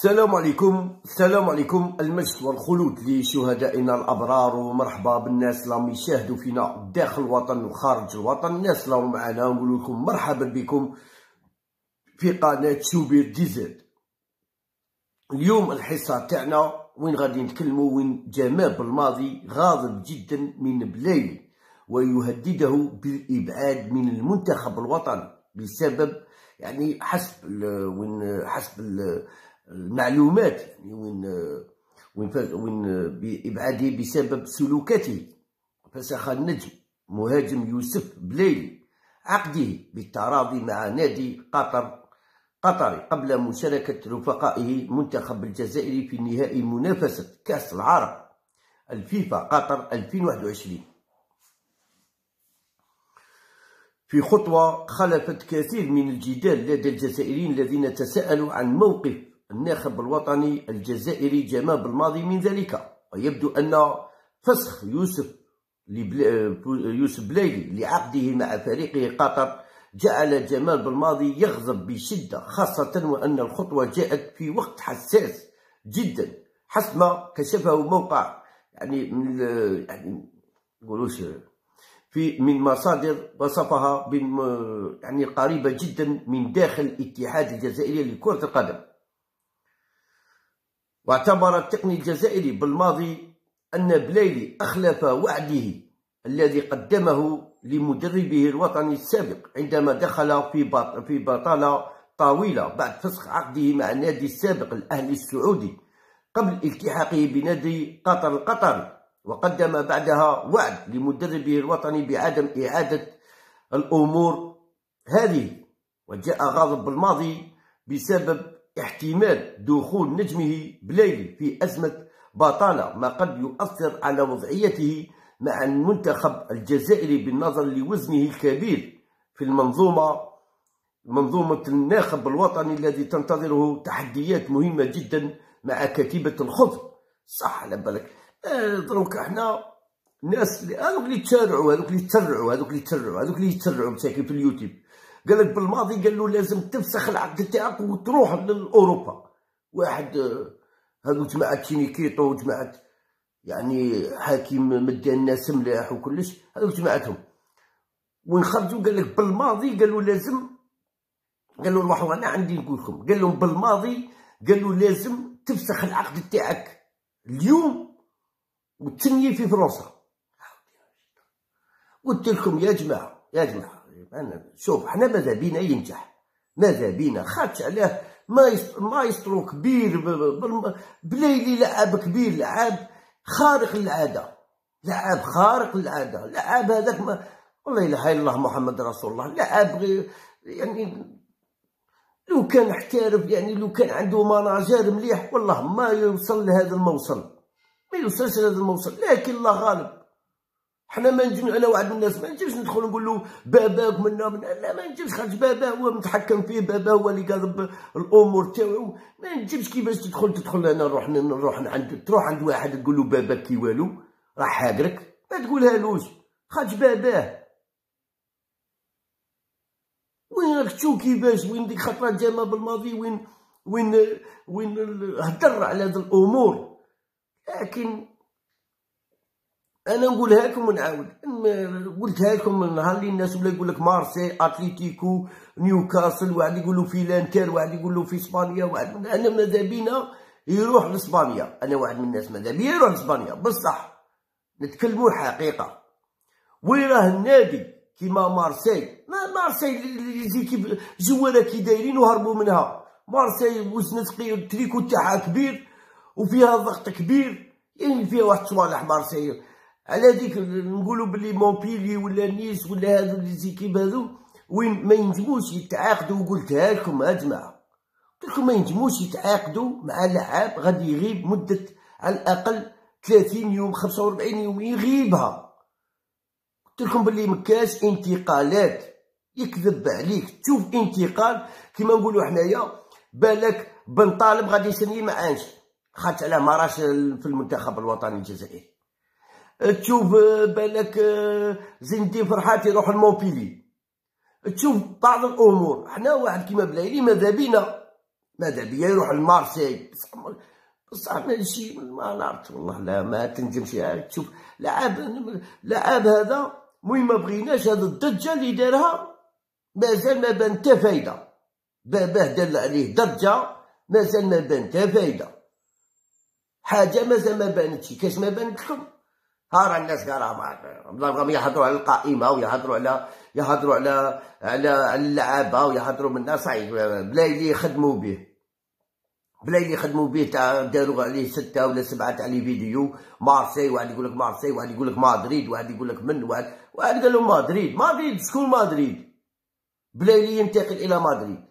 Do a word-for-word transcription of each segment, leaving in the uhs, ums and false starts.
السلام عليكم السلام عليكم المجد والخلود لشهدائنا الأبرار، ومرحبا بالناس اللي يشاهدوا فينا داخل الوطن وخارج الوطن. الناس اللي معنا نقول لكم مرحبا بكم في قناة شوبير دي زد. اليوم الحصة تاعنا وين غادي نتكلموا وين جمال بلماضي غاضب جدا من بلايلي ويهدده بالإبعاد من المنتخب الوطني بسبب يعني حسب وين حسب المعلومات يعني وين وين وين بإبعاده بسبب سلوكاته. فسخ النجم مهاجم يوسف بلايلي عقده بالتراضي مع نادي قطر قطري قبل مشاركة رفقائه المنتخب الجزائري في نهائي منافسة كأس العرب الفيفا قطر ألفين وواحد وعشرين، في خطوة خلفت كثير من الجدال لدى الجزائريين الذين تساءلوا عن موقف الناخب الوطني الجزائري جمال بلماضي من ذلك. ويبدو أن فسخ يوسف يوسف بلايلي لعقده مع فريقه قطر جعل جمال بلماضي يغضب بشدة، خاصة وأن الخطوة جاءت في وقت حساس جدا حسب ما كشفه موقع يعني من يعني نقولوش في من مصادر وصفها يعني قريبة جدا من داخل الاتحاد الجزائري لكرة القدم. واعتبر التقني الجزائري بلماضي أن بلايلي أخلف وعده الذي قدمه لمدربه الوطني السابق عندما دخل في في بطالة طويلة بعد فسخ عقده مع النادي السابق الأهلي السعودي قبل التحاقه بنادي قطر القطري، وقدم بعدها وعد لمدربه الوطني بعدم إعادة الأمور هذه. وجاء غاضب بلماضي بسبب احتمال دخول نجمه بلايلي في أزمة بطالة، ما قد يؤثر على وضعيته مع المنتخب الجزائري بالنظر لوزنه الكبير في المنظومة منظومة الناخب الوطني الذي تنتظره تحديات مهمة جدا مع كتيبة الخضر. صح على بالك آه دروك احنا الناس اللي هذوك اللي تشارعوا هذوك اللي تسرعوا هذوك اللي تسرعوا هذوك اللي يتسرعوا مساكين في اليوتيوب، قال لك بالماضي قال له لازم تفسخ العقد تاعك وتروح لاوروبا. واحد هذو جماعه تشينيكيطو وجماعه يعني حاكم مدى الناس ملاح وكلش، هذوك جماعتهم وين خرجوا قال لك بالماضي قال له لازم قال له واحد انا عندي نقول لكم قال لهم بالماضي قال له لازم تفسخ العقد تاعك اليوم وتني في فرنسا. قلت لكم يا جماعه يا جماعه أنا شوف حنا ماذا بينا ينجح، ماذا بينا خاطش علاه مايسترو كبير بلايلي لعاب كبير، لعاب خارق للعاده، لعاب خارق للعاده، لعاب هذاك ما والله لا اله الا الله محمد رسول الله، لعاب يعني لو كان احترف يعني لو كان عنده مناجر مليح والله ما يوصل لهذا الموصل، ما يوصلش لهذا الموصل، لكن الله غالب. حنا ما نجم انا واحد من الناس ما نجمش ندخل نقول له باباك منا من لا ما نجمش، خاطر بابا هو متحكم فيه، بابا هو اللي قاضب الامور تاعو، ما نجمش كيفاش تدخل تدخل انا نروح نروح عند تروح عند واحد تقول له باباك كي والو راح حاقرك، ما تقولهالوش خاطر باباه. وين راك تشوف كيفاش وين ديك خطرات جمال بلماضي وين وين وين هدر على هذه الامور. لكن انا نقولها لكم ونعاود قلتها لكم من نهار اللي الناس ولا يقول لك مارسي اتليتيكو نيوكاسل، واحد يقول له في لانتر، واحد يقول له في اسبانيا، واحد من انا ماذا بينا يروح لاسبانيا، انا واحد من الناس ماذا بيا يروح لاسبانيا بصح نتكلموا الحقيقه. وين راه النادي كيما مارسي، ما مارسي ليزيكيب جواره كي دايرين وهربوا منها، مارسي وزن ثقيل التريكو تاعها كبير وفيها ضغط كبير، يعني فيها واحد صوالح مارسي على ديك نقولوا بلي مونبيلي ولا نيس ولا هذو لي زيكيب هذو وين ما ينجموش يتعاقدوا. وقلتها لكم يا جماعه قلت لكم ما ينجموش يتعاقدوا مع لاعب غادي يغيب مده على الاقل ثلاثين يوم خمسة وأربعين يوم يغيبها. قلت لكم بلي مكاش انتقالات، يكذب عليك تشوف انتقال كيما نقولوا حنايا بالك بن طالب غادي يسني ما عادش خاطر علاه ما راش في المنتخب الوطني الجزائري، تشوف بالك زين الدين فرحات يروح لمونبيلي، تشوف بعض الامور. حنا واحد كيما بلايلي ماذا بينا ماذا بيا يروح لمارسي، بصح ماشي ما نعرف والله، لا ما تنجمش تشوف لعاب لعاب هذا. المهم ما بغيناش هذا الضجه اللي دارها، مازال ما بان حتى فايده. باباه دار عليه ضجه، مازال ما بان حتى فايده، حاجه مازال ما بانتش. كاش ما بانت لكم؟ ها راه الناس كاع راه بغاو يهضروا على القائمه ويهضروا على يهضروا على على على اللعابه ويهضروا منا صعيب بلايلي يخدموا به، بلايلي يخدموا به تاع داروا عليه ستة ولا سبعة تاع لي فيديو. مارسي واحد يقول لك مارسي، واحد يقول لك مدريد، واحد يقول لك من، واحد واحد قال له مدريد. مدريد شكون مدريد؟ بلايلي ينتقل الى مدريد.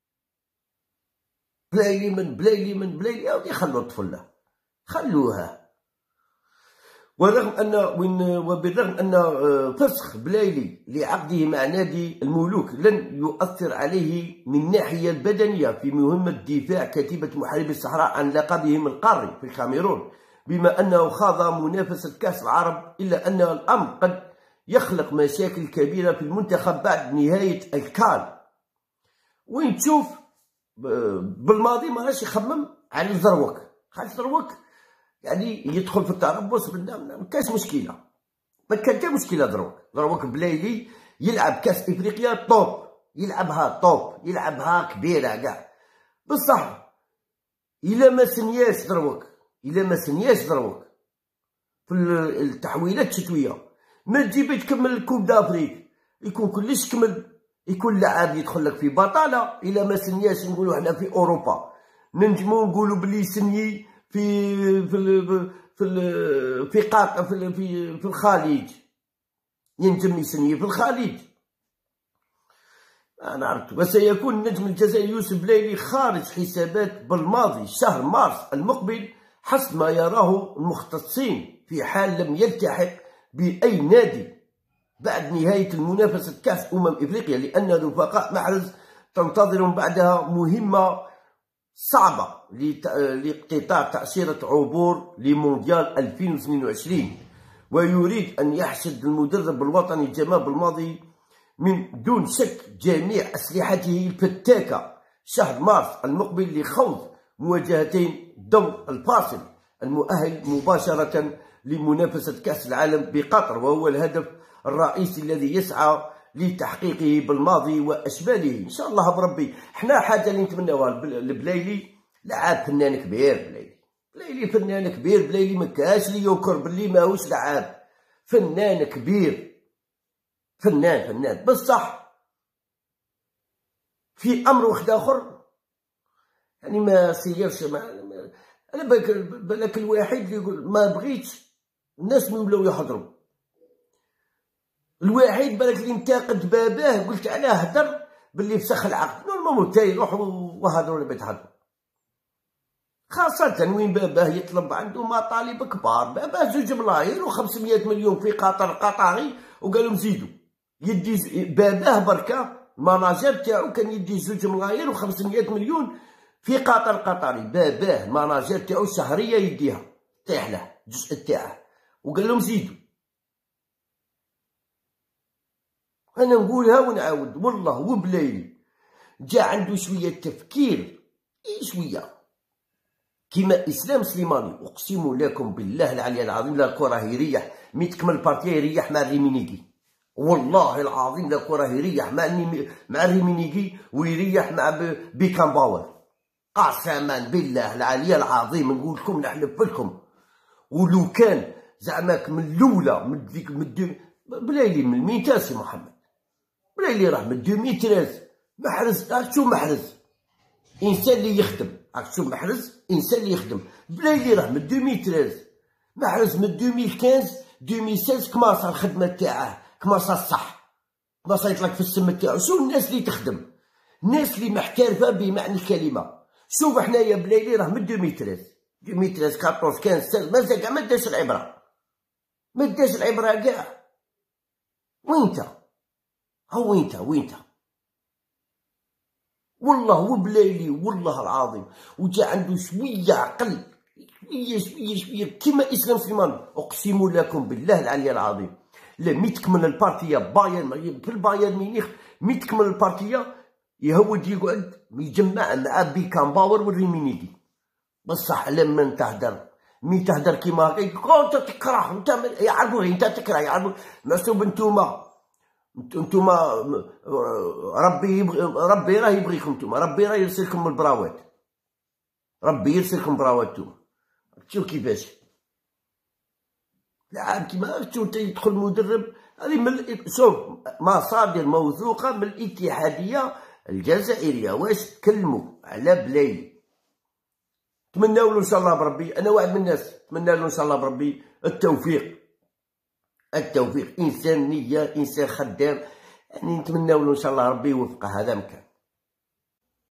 بلايلي من بلايلي من بلايلي يا ودي خلوا الطفله، خلوها. ورغم ان وبالرغم ان فسخ بلايلي لعقده مع نادي الملوك لن يؤثر عليه من الناحيه البدنيه في مهمه دفاع كتيبه محاربي الصحراء عن لقبهم القاري في الكاميرون، بما انه خاض منافسه كاس العرب، الا ان الامر قد يخلق مشاكل كبيره في المنتخب بعد نهايه الكان. وين تشوف بالماضي ما راش يخمم على الزروك، خاطر الزروك يعني يدخل في التربص ما كاش مشكله، ما كان حتى مشكله. دروك دروك بلايلي يلعب كاس افريقيا طوب، يلعبها طوب، يلعبها كبيره كاع. بصح الا ما سنياش دروك، الا ما سنياش دروك في التحويلات الشتويه، ما تجيب تكمل الكوب دافريك، يكون كلش كمل، يكون لاعب يدخل لك في بطاله. الا ما سنياش نقولوا حنا في اوروبا، ننجمو نقولوا بلي سني في في ال في ال في قاط في في في الخليج، ينجم يسني في الخليج انا عرفت. وسيكون النجم الجزائري يوسف بلايلي خارج حسابات بالماضي شهر مارس المقبل حسب ما يراه المختصين، في حال لم يلتحق بأي نادي بعد نهاية المنافسة كأس أمم إفريقيا، لأن رفقاء محرز تنتظرهم بعدها مهمة صعبة لاقتطاع تأشيرة عبور لمونديال ألفين واثنين وعشرين. ويريد أن يحشد المدرب الوطني جمال بالماضي من دون شك جميع أسلحته الفتاكة شهر مارس المقبل لخوض مواجهتين الدور الفاصل المؤهل مباشرة لمنافسة كأس العالم بقطر، وهو الهدف الرئيسي الذي يسعى لتحقيقه بالماضي واشباله ان شاء الله بربي. حنا حاجه اللي نتمناوها لبلايلي، لعاب فنان كبير. بلايلي بلايلي فنان كبير، بلايلي ما كاش لي يوكر باللي ماهوش لعاب، فنان كبير، فنان فنان بصح في امر واحد اخر يعني ما سيرش. انا بالك الواحد اللي يقول ما بغيتش الناس من ولاو يحضروا، الواحد بالك اللي انتقد باباه قلت عليه هدر باللي فسخ العقد، نورمالمون تا يروحوا وهضروا اللي بيتهضروا، خاصة وين باباه يطلب عنده مطالب كبار. باباه زوج ملايين وخمسمية مليون في قطر قطري وقال لهم زيدوا يدي. باباه بركا المناجر تاعو كان يدي زوج ملايين وخمسمية مليون في قطر قطري، باباه المناجر تاعو الشهرية يديها طيح له الجزء تاعه وقال لهم زيدوا. أنا نقولها ونعاود والله وبلايلي جا عنده شوية تفكير، إيه شوية كيما إسلام سليماني. أقسم لكم بالله العلي العظيم لا كرة يريح مي تكمل البارتيه يريح مع الريمينيكي، والله العظيم لا كرة يريح مع مع الريمينيكي ويريح مع بيكام باور، قسما بالله العلي العظيم نقول لكم نحلف لكم. ولو كان زعماك من الأولى من ديك من بلايلي من ميتا سي محمد، بلايلي راه من ألفين وثلاثة محرز. راك تشوف محرز انسان اللي يخدم، راك تشوف محرز انسان اللي يخدم. بلايلي راه من ألفين وثلاثة، محرز من ألفين وخمسطاش ألفين وستة كماصا الخدمه تاعه، كماصا الصح، كماصا يطلق في السم تاعو. شوف الناس اللي تخدم، الناس اللي محترفه بمعنى الكلمه. شوف حنايا بلايلي راه من ألفين وثلاثة ألفين وثلاثة أربعطاش خمسطاش ستة مازال كاع ما داش العبره، ما داش العبره كاع. وينتا هو وينتا وينتا والله وبلايلي والله العظيم. وجا عنده شويه عقل، شويه شويه شويه كيما اسلام سليمان. اقسم لكم بالله العلي العظيم لا مي تكمل البارتيه بايرن في البايرن ميونخ، مي تكمل البارتيه يهود يقعد يجمع مع بيكام باور والريمينيدي. بصح لما تهدر مي تهدر كيما هكا يقول انت تكره، انت يعرفوا انت تكره، يعرفوا محسوب انتوما انتوما ربي ربي راه يبغيكم انتوما، ربي راه يرسلكم البراوات، ربي يرسلكم براوات انتوما. شوف كيفاش لاعب كيما انت يدخل مدرب هذه من شوف مصادر موثوقه من الاتحاديه الجزائريه واش تكلموا على بلايلي. نتمناو له ان شاء الله بربي، انا واحد من الناس نتمنى له ان شاء الله بربي التوفيق، التوفيق انسان نيه، انسان خدام، يعني نتمناو له ان شاء الله ربي يوفقه. هذا مكان.